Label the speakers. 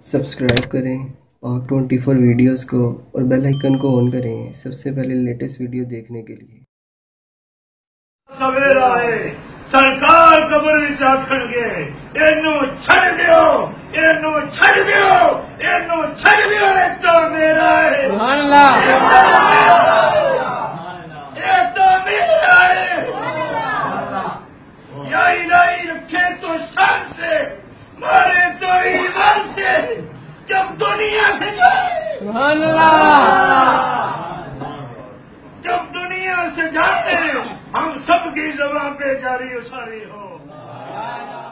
Speaker 1: Subscribe करें और 24 videos को और बेल आइकन को ऑन करें सबसे पहले लेटेस्ट वीडियो देखने के लिए।
Speaker 2: सवेरा है सरकार कबर विच आखणगे इनू छड़ दियो, इनू छड़ दियो, इनू छड़ दियो, ये तो मेरा है, सुभान अल्लाह, ये तो मेरा है। या इलाही रखे तो शान से, मारे तो ईमान से, जब दुनिया से जाए, सुभान अल्लाह, जब दुनिया से जाए हम सबकी ज़बान पे जारी उसारी हो।